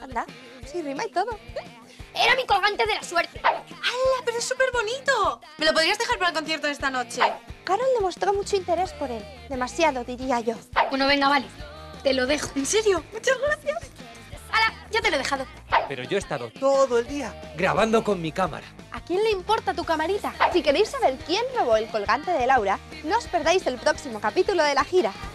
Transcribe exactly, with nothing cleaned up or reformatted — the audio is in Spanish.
Anda, sí, rima y todo. Era mi colgante de la suerte. ¡Hala, pero es súper bonito! ¿Me lo podrías dejar para el concierto de esta noche? Carol demostró mucho interés por él. Demasiado, diría yo. Bueno, venga, vale. Te lo dejo. ¿En serio? Muchas gracias. ¡Hala! Ya te lo he dejado. Pero yo he estado todo el día grabando con mi cámara. ¿A quién le importa tu camarita? Si queréis saber quién robó el colgante de Laura, no os perdáis el próximo capítulo de La Gira.